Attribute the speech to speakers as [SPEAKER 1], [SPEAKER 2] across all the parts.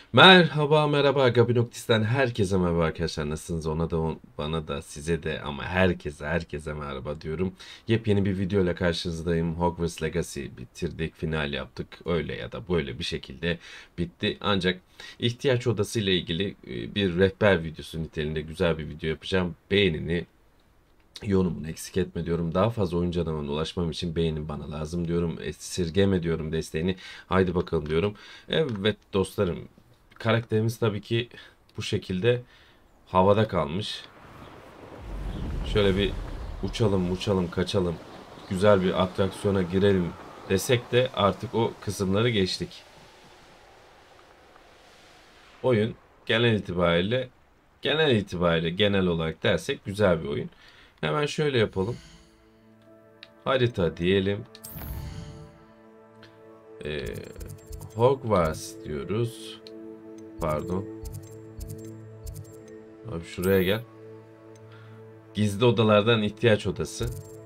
[SPEAKER 1] Merhaba Gabinoktis'ten herkese merhaba arkadaşlar, nasılsınız? Bana da size de ama herkese merhaba diyorum. Yepyeni bir video ile karşınızdayım. Hogwarts Legacy bitirdik, final yaptık, öyle ya da böyle bir şekilde bitti. Ancak ihtiyaç odası ile ilgili bir rehber videosu niteliğinde güzel bir video yapacağım. Beğenini, yorumunu eksik etme diyorum. Daha fazla oyuncu adamına ulaşmam için beğenin bana lazım diyorum. Esirgeme diyorum desteğini. Haydi bakalım diyorum. Evet dostlarım. Karakterimiz tabii ki bu şekilde havada kalmış. Şöyle bir uçalım kaçalım. Güzel bir atraksiyona girelim desek de artık o kısımları geçtik. Oyun genel itibariyle genel olarak dersek güzel bir oyun. Hemen şöyle yapalım. Harita diyelim. Ee, Hogwarts diyoruz. Pardon. Abi şuraya gel. Gizli odalardan ihtiyaç odası.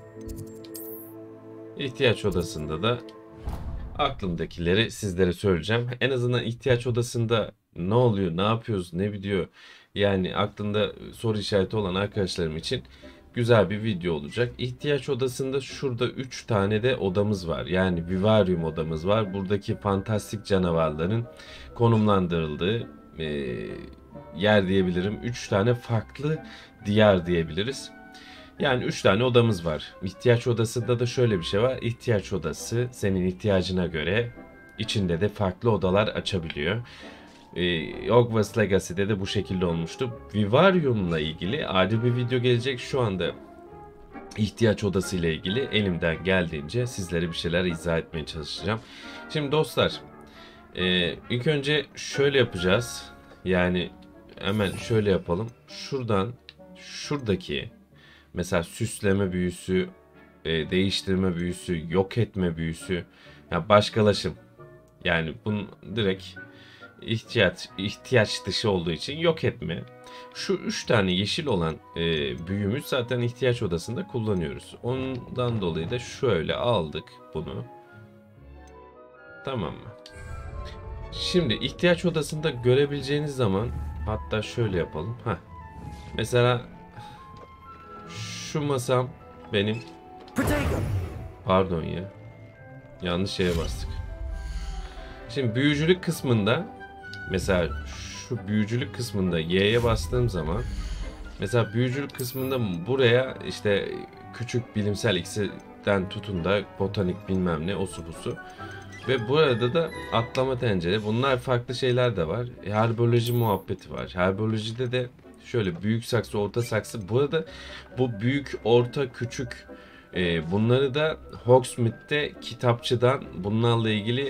[SPEAKER 1] İhtiyaç odasında da aklımdakileri sizlere söyleyeceğim. En azından ihtiyaç odasında ne oluyor, ne yapıyoruz, ne biliyor. Yani aklında soru işareti olan arkadaşlarım için güzel bir video olacak. İhtiyaç odasında şurada 3 tane de odamız var. Yani Vivarium odamız var. Buradaki fantastik canavarların konumlandırıldığı yer diyebilirim. 3 tane farklı diyar diyebiliriz. Yani 3 tane odamız var. İhtiyaç odasında da şöyle bir şey var. İhtiyaç odası senin ihtiyacına göre içinde de farklı odalar açabiliyor. Hogwarts Legacy'de de bu şekilde olmuştu. Vivarium'la ilgili ayrı bir video gelecek. Şu anda ihtiyaç odası ile ilgili elimden geldiğince sizlere bir şeyler izah etmeye çalışacağım. Şimdi dostlar, ilk önce şöyle yapacağız. Yani hemen şöyle yapalım. Şuradaki mesela süsleme büyüsü, değiştirme büyüsü, yok etme büyüsü, ya başkalaşım. Yani bunun direkt ihtiyaç dışı olduğu için yok etme. Şu üç tane yeşil olan büyümüz zaten ihtiyaç odasında kullanıyoruz. Ondan dolayı da şöyle aldık bunu. Tamam mı? Şimdi ihtiyaç odasında görebileceğiniz zaman, hatta şöyle yapalım. Mesela şu masam benim. Pardon ya. Yanlış şeye bastık. Şimdi büyücülük kısmında, mesela şu büyücülük kısmında Y'ye bastığım zaman, mesela büyücülük kısmında buraya işte küçük bilimsel X'den tutun da botanik bilmem ne osu busu. Ve burada da atlama tencere. Bunlar farklı şeyler de var. Herboloji muhabbeti var. Herbolojide de şöyle büyük saksı, orta saksı. Burada bu büyük, orta, küçük, bunları da Hogsmeade'de kitapçıdan bunlarla ilgili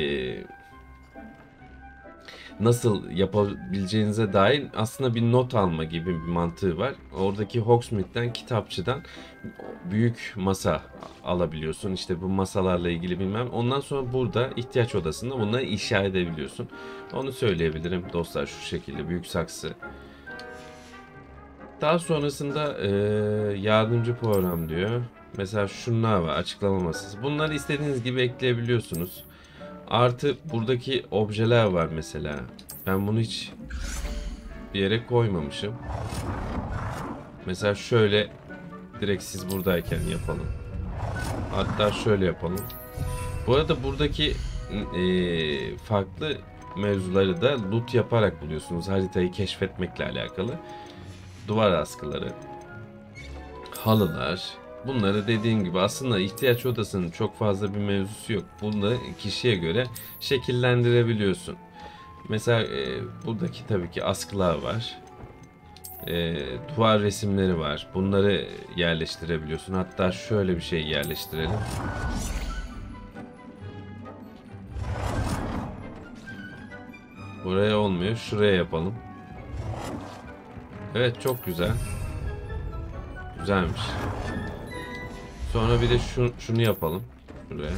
[SPEAKER 1] nasıl yapabileceğinize dair aslında bir not alma gibi bir mantığı var. Oradaki Hogsmeade'den, kitapçıdan büyük masa alabiliyorsun. İşte bu masalarla ilgili bilmem. Ondan sonra burada ihtiyaç odasında bunları inşa edebiliyorsun. Onu söyleyebilirim dostlar, şu şekilde büyük saksı. Daha sonrasında yardımcı program diyor. Mesela şunlar var, açıklama masası. Bunları istediğiniz gibi ekleyebiliyorsunuz. Artı buradaki objeler var mesela. Ben bunu hiç bir yere koymamışım. Mesela şöyle direkt siz buradayken yapalım. Hatta şöyle yapalım. Bu arada buradaki farklı mevzuları da loot yaparak buluyorsunuz. Haritayı keşfetmekle alakalı. Duvar askıları, halılar. Bunları dediğim gibi aslında ihtiyaç odasının çok fazla bir mevzusu yok. Bunları kişiye göre şekillendirebiliyorsun. Mesela buradaki tabii ki askılar var. Duvar resimleri var. Bunları yerleştirebiliyorsun. Hatta şöyle bir şey yerleştirelim. Buraya olmuyor. Şuraya yapalım. Evet, çok güzel. Güzelmiş. Sonra bir de şunu yapalım. Şuraya.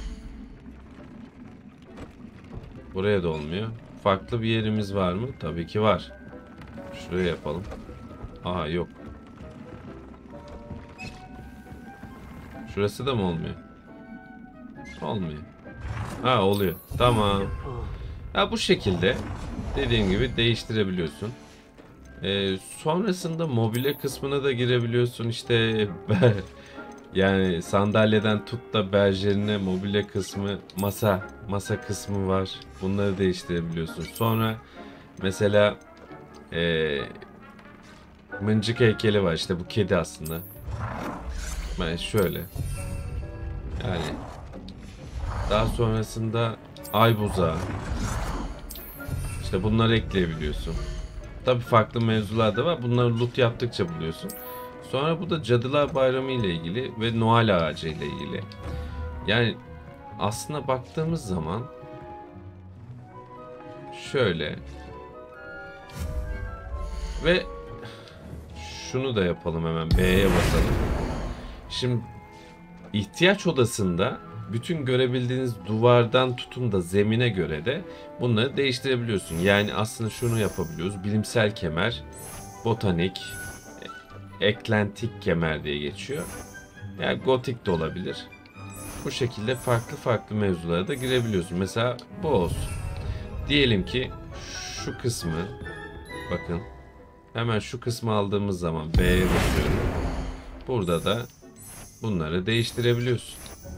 [SPEAKER 1] Buraya da olmuyor. Farklı bir yerimiz var mı? Tabii ki var. Şuraya yapalım. Aha, yok. Şurası da mı olmuyor? Olmuyor. Ha, oluyor. Tamam. Ha, bu şekilde dediğim gibi değiştirebiliyorsun. Sonrasında mobilya kısmına da girebiliyorsun. İşte yani sandalyeden tut da berjerine mobilya kısmı, masa kısmı var. Bunları değiştirebiliyorsun. Sonra mesela mıncık heykeli var. İşte bu kedi aslında. Ben şöyle. Yani daha sonrasında ay buzağı. İşte bunları ekleyebiliyorsun. Tabii farklı mevzular da var. Bunları loot yaptıkça buluyorsun. Sonra bu da Cadılar Bayramı ile ilgili ve Noel ağacı ile ilgili. Yani aslına baktığımız zaman şöyle ve şunu da yapalım, hemen B'ye basalım. Şimdi ihtiyaç odasında bütün görebildiğiniz duvardan tutun da zemine göre de bunları değiştirebiliyorsun. Yani aslında şunu yapabiliyoruz. Bilimsel kemer, botanik, eklentik kemer diye geçiyor. Yani gotik de olabilir. Bu şekilde farklı farklı mevzulara da girebiliyorsun. Mesela bu olsun. Diyelim ki şu kısmı, bakın hemen şu kısmı aldığımız zaman B'ye basıyorum. Burada da bunları değiştirebiliyorsun.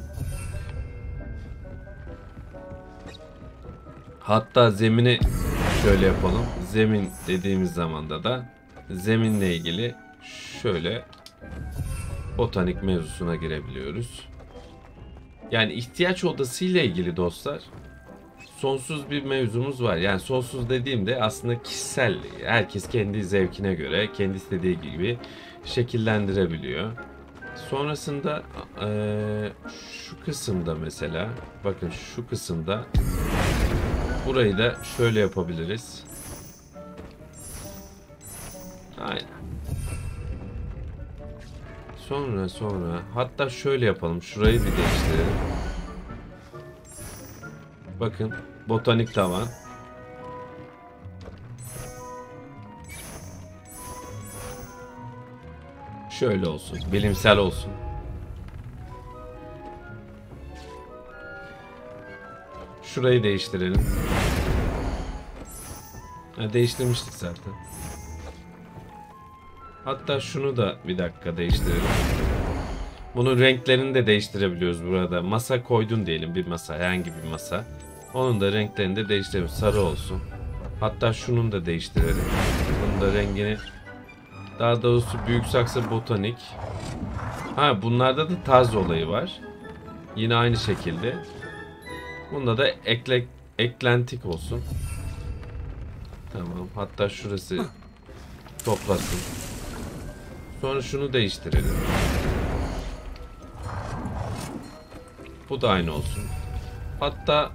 [SPEAKER 1] Hatta zemini şöyle yapalım. Zemin dediğimiz zamanda da zeminle ilgili şöyle botanik mevzusuna girebiliyoruz. Yani ihtiyaç odası ile ilgili dostlar sonsuz bir mevzumuz var. Yani sonsuz dediğimde aslında kişisel, herkes kendi zevkine göre kendi istediği gibi şekillendirebiliyor. Sonrasında şu kısımda mesela bakın şu kısımda burayı da şöyle yapabiliriz. Aynen. Sonra hatta şöyle yapalım. Şurayı bir değiştirelim. Bakın botanik tavan. Şöyle olsun. Bilimsel olsun. Şurayı değiştirelim. Ha, değiştirmiştik zaten. Hatta şunu da bir dakika değiştirelim. Bunun renklerini de değiştirebiliyoruz burada. Masa koydun diyelim, bir masa, herhangi bir masa. Onun da renklerini de değiştirelim. Sarı olsun. Hatta şunun da değiştirelim. Bunun da rengini, daha doğrusu büyük saksı botanik. Ha, bunlarda da tarz olayı var. Yine aynı şekilde. Bunda da eklentik olsun. Tamam. Hatta şurası toplasın. Sonra şunu değiştirelim. Bu da aynı olsun. Hatta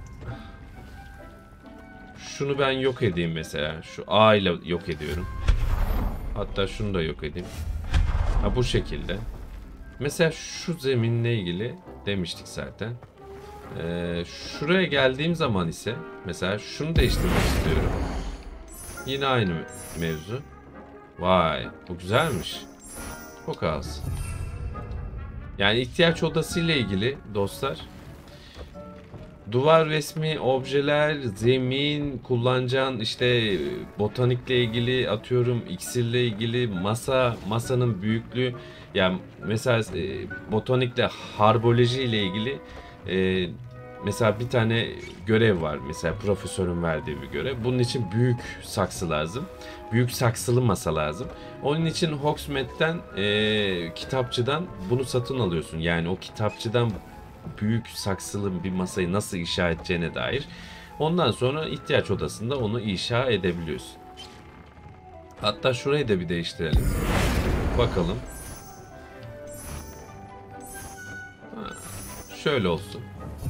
[SPEAKER 1] şunu ben yok edeyim mesela. Şu A ile yok ediyorum. Hatta şunu da yok edeyim. Ha, bu şekilde. Mesela şu zeminle ilgili demiştik zaten. Şuraya geldiğim zaman ise mesela şunu değiştirmek istiyorum. Yine aynı mevzu. Vay, bu güzelmiş. Çok az. Yani ihtiyaç odası ile ilgili dostlar, duvar resmi, objeler, zemin, kullanacağın işte botanikle ilgili, atıyorum iksirle ilgili, masanın büyüklüğü, yani mesela botanikle harboloji ile ilgili mesela bir tane görev var, mesela profesörün verdiği bir görev. Bunun için büyük saksı lazım. Büyük saksılı masa lazım. Onun için Hogsmeade'den kitapçıdan bunu satın alıyorsun. Yani o kitapçıdan büyük saksılı bir masayı nasıl inşa edeceğine dair. Ondan sonra ihtiyaç odasında onu inşa edebiliyorsun. Hatta şurayı da bir değiştirelim. Bakalım. Şöyle olsun.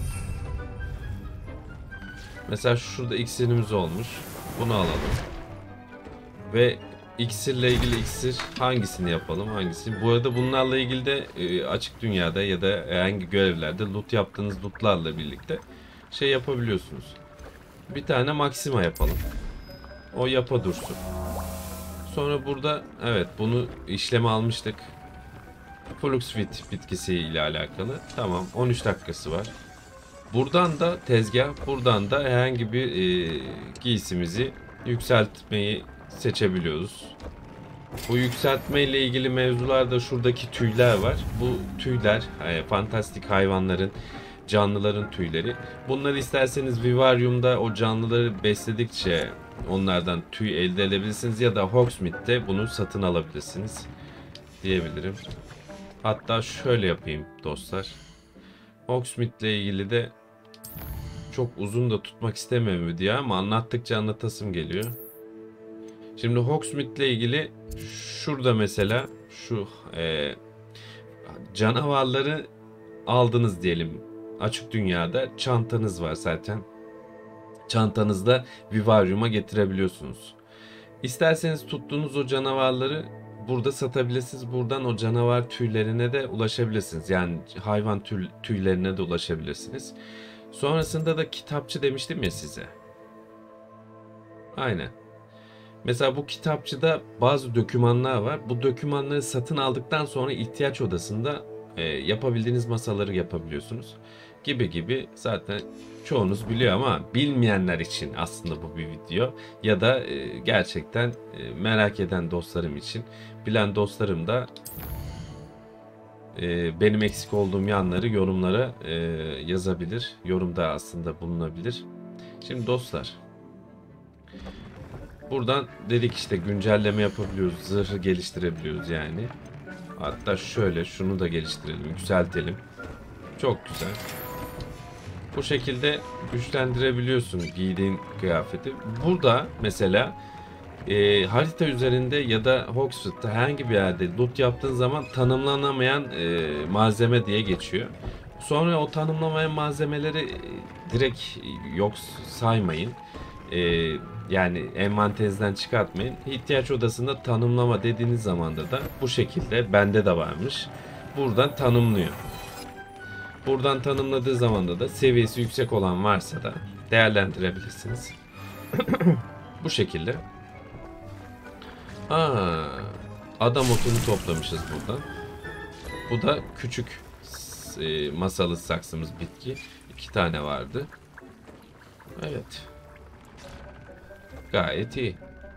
[SPEAKER 1] Mesela şurada iksirimiz olmuş. Bunu alalım. Ve iksirle ilgili iksir hangisini yapalım, hangisini? Bu arada bunlarla ilgili de açık dünyada ya da herhangi görevlerde loot yaptığınız lootlarla birlikte şey yapabiliyorsunuz. Bir tane Maxima yapalım. O yapa dursun. Sonra burada evet, bunu işleme almıştık. Fluxfit bitkisi ile alakalı. Tamam, 13 dakikası var. Buradan da tezgah, buradan da herhangi bir giysimizi yükseltmeyi seçebiliyoruz. Bu yükseltme ile ilgili mevzularda şuradaki tüyler var. Bu tüyler fantastik hayvanların, canlıların tüyleri. Bunları isterseniz Vivarium'da o canlıları besledikçe onlardan tüy elde edebilirsiniz ya da Hogsmeade'de bunu satın alabilirsiniz diyebilirim. Hatta şöyle yapayım dostlar. Hogsmeade ile ilgili de çok uzun da tutmak istemiyorum video ama anlattıkça anlatasım geliyor. Şimdi Hogsmeade ile ilgili şurada mesela şu canavarları aldınız diyelim. Açık dünyada çantanız var zaten. Çantanızda Vivarium'a getirebiliyorsunuz. İsterseniz tuttuğunuz o canavarları burada satabilirsiniz. Buradan o canavar tüylerine de ulaşabilirsiniz. Yani hayvan tüylerine de ulaşabilirsiniz. Sonrasında da kitapçı demiştim ya size. Aynen. Mesela bu kitapçıda bazı dokümanlar var. Bu dokümanları satın aldıktan sonra ihtiyaç odasında yapabildiğiniz masaları yapabiliyorsunuz. Gibi gibi zaten çoğunuz biliyor ama bilmeyenler için aslında bu bir video. Ya da gerçekten merak eden dostlarım için. Bilen dostlarım da benim eksik olduğum yanları yorumlara yazabilir. Yorumda aslında bulunabilir. Şimdi dostlar. Buradan dedik işte güncelleme yapabiliyoruz. Zırhı geliştirebiliyoruz yani. Hatta şöyle şunu da geliştirelim. Yükseltelim. Çok güzel. Bu şekilde güçlendirebiliyorsun giydiğin kıyafeti. Burada mesela harita üzerinde ya da Hogsmeade'da herhangi bir yerde loot yaptığın zaman tanımlanamayan malzeme diye geçiyor. Sonra o tanımlamayan malzemeleri direkt yok saymayın. Yani envanterinizden çıkartmayın. İhtiyaç odasında tanımlama dediğiniz zaman da bu şekilde bende de varmış. Buradan tanımlıyor. Buradan tanımladığı zaman da seviyesi yüksek olan varsa da değerlendirebilirsiniz. Bu şekilde. Adam otunu toplamışız buradan. Bu da küçük masalı saksımız bitki. 2 tane vardı. Evet. Gayet iyi.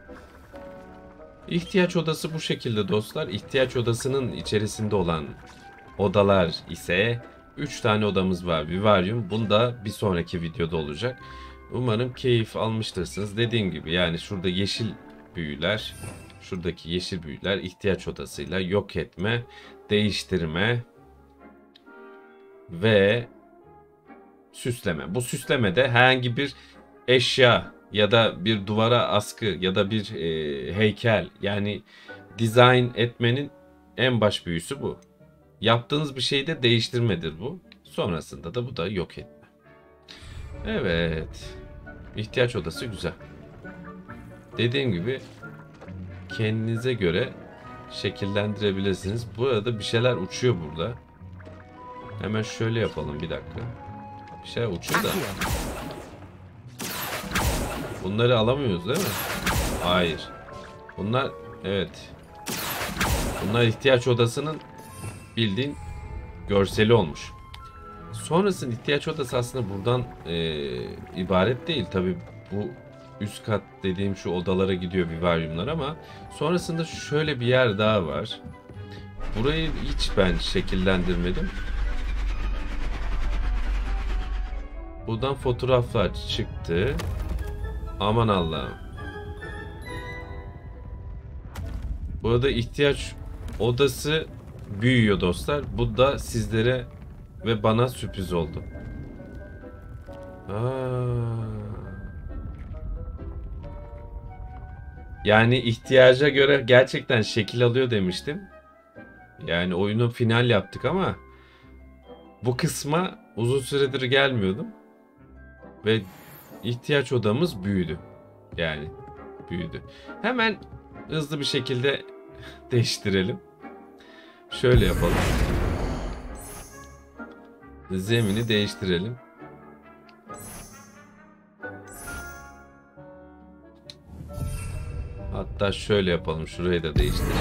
[SPEAKER 1] İhtiyaç odası bu şekilde dostlar. İhtiyaç odasının içerisinde olan odalar ise 3 tane odamız var. Vivarium. Bunda bir sonraki videoda olacak. Umarım keyif almıştırsınız. Dediğim gibi yani şurada yeşil büyüler, şuradaki yeşil büyüler ihtiyaç odasıyla yok etme, değiştirme ve süsleme. Bu süslemede herhangi bir eşya ya da bir duvara askı ya da bir heykel yani dizayn etmenin en baş büyüsü bu. Yaptığınız bir şeyi de değiştirmedir bu. Sonrasında da bu da yok etme. Evet. İhtiyaç odası güzel. Dediğim gibi kendinize göre şekillendirebilirsiniz. Bu arada bir şeyler uçuyor burada. Hemen şöyle yapalım bir dakika. Bir şeyler uçuyor da. Bunları alamıyoruz değil mi? Hayır. Bunlar evet. Bunlar ihtiyaç odasının bildiğin görseli olmuş. Sonrasında ihtiyaç odası aslında buradan ibaret değil. Tabi bu üst kat dediğim şu odalara gidiyor Vivarium'lar ama sonrasında şöyle bir yer daha var. Burayı hiç ben şekillendirmedim. Buradan fotoğraflar çıktı. Aman Allah'ım. Burada ihtiyaç odası büyüyor dostlar. Bu da sizlere ve bana sürpriz oldu. Yani ihtiyaca göre gerçekten şekil alıyor demiştim. Yani oyunu final yaptık ama bu kısma uzun süredir gelmiyordum. Ve ihtiyaç odamız büyüdü. Yani büyüdü. Hemen hızlı bir şekilde değiştirelim. Şöyle yapalım. Zemini değiştirelim. Hatta şöyle yapalım. Şurayı da değiştirelim.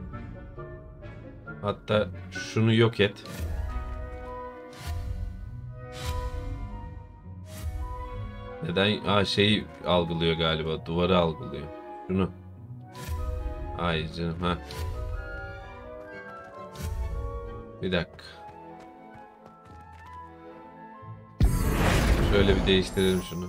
[SPEAKER 1] Hatta şunu yok et. Neden? Şeyi algılıyor galiba. Duvarı algılıyor. Şunu. Ay canım ha. Bir dakika. Şöyle bir değiştirelim şunu.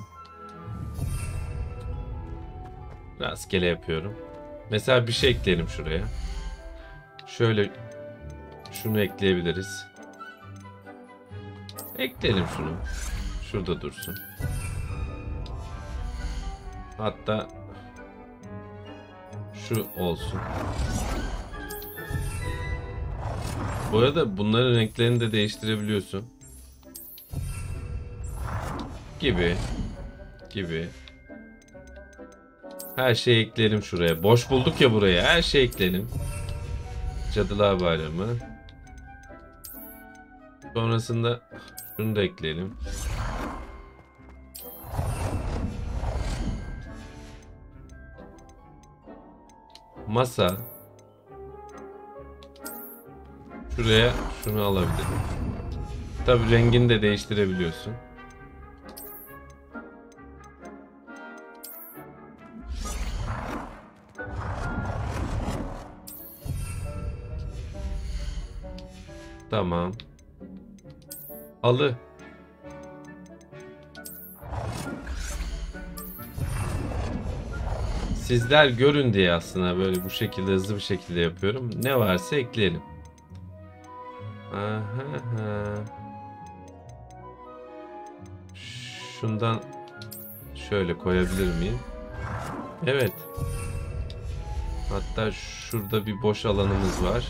[SPEAKER 1] Rastgele yapıyorum. Mesela bir şey ekleyelim şuraya. Şöyle şunu ekleyebiliriz. Ekleyelim şunu. Şurada dursun. Hatta şu olsun. Bu arada bunların renklerini de değiştirebiliyorsun. Gibi. Her şeyi ekleyelim şuraya. Boş bulduk ya buraya. Her şeyi ekleyelim. Cadılar Bayramı. Sonrasında şunu da ekleyelim. Masa. Şuraya şunu alabilirim. Tabii rengini de değiştirebiliyorsun. Tamam. Halı. Sizler görün diye aslında böyle bu şekilde hızlı bir şekilde yapıyorum. Ne varsa ekleyelim. Aha. Şundan şöyle koyabilir miyim? Evet. Hatta şurada bir boş alanımız var.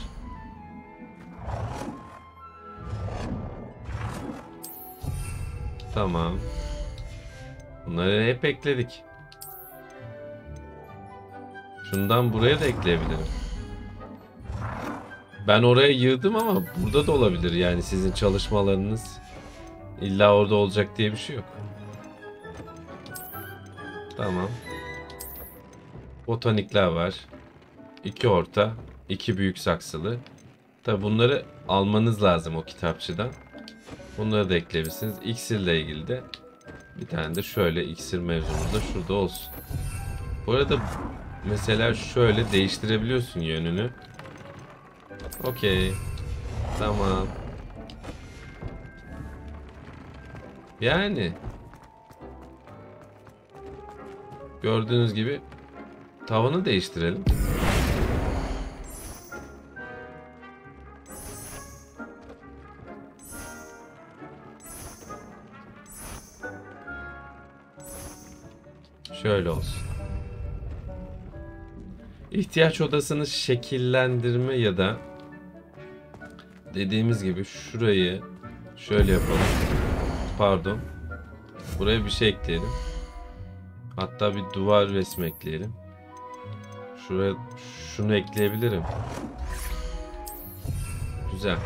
[SPEAKER 1] Tamam. Bunları hep ekledik. Şundan buraya da ekleyebilirim. Ben oraya yığdım ama burada da olabilir yani sizin çalışmalarınız illa orada olacak diye bir şey yok. Tamam. Botanikler var. 2 orta, 2 büyük saksılı. Tabi bunları almanız lazım o kitapçıdan. Bunları da ekleyebilirsiniz. İksirle ilgili de bir tane de şöyle iksir mevzumuz da şurada olsun. Bu arada mesela şöyle değiştirebiliyorsun yönünü. Okey. Tamam. Yani gördüğünüz gibi tavanı değiştirelim. Şöyle olsun. İhtiyaç odasını şekillendirme ya da dediğimiz gibi şurayı şöyle yapalım. Pardon. Buraya bir şey ekleyelim. Hatta bir duvar resmi ekleyelim. Şuraya şunu ekleyebilirim. Güzel.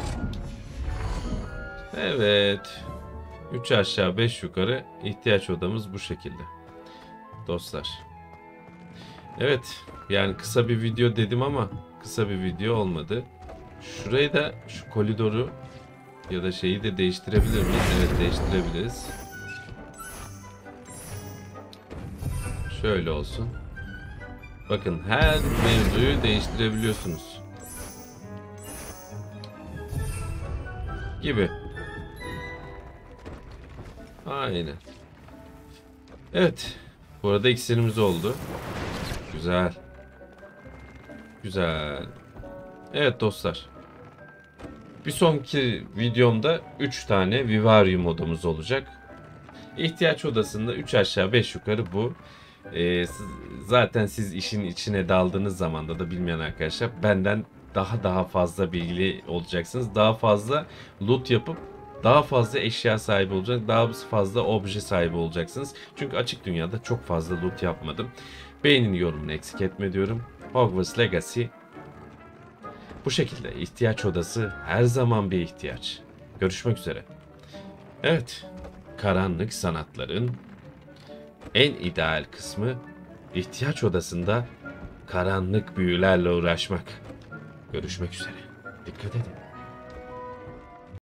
[SPEAKER 1] Evet. 3 aşağı 5 yukarı ihtiyaç odamız bu şekilde. Dostlar. Evet. Yani kısa bir video dedim ama kısa bir video olmadı. Şurayı da şu koridoru ya da şeyi de değiştirebilir miyiz? Evet, değiştirebiliriz. Şöyle olsun. Bakın her mevzuyu değiştirebiliyorsunuz. Gibi. Aynen. Evet. Bu arada iksirimiz oldu. Güzel. Güzel. Evet dostlar. Bir sonraki videomda 3 tane Vivarium odamız olacak. İhtiyaç odasında 3 aşağı 5 yukarı bu. Zaten siz işin içine daldığınız zamanda da bilmeyen arkadaşlar benden daha fazla bilgili olacaksınız. Daha fazla loot yapıp daha fazla eşya sahibi olacak, daha fazla obje sahibi olacaksınız. Çünkü açık dünyada çok fazla loot yapmadım. Beğenini yorumunu eksik etme diyorum. Hogwarts Legacy bu şekilde. İhtiyaç odası her zaman bir ihtiyaç. Görüşmek üzere. Evet, karanlık sanatların en ideal kısmı ihtiyaç odasında karanlık büyülerle uğraşmak. Görüşmek üzere. Dikkat edin.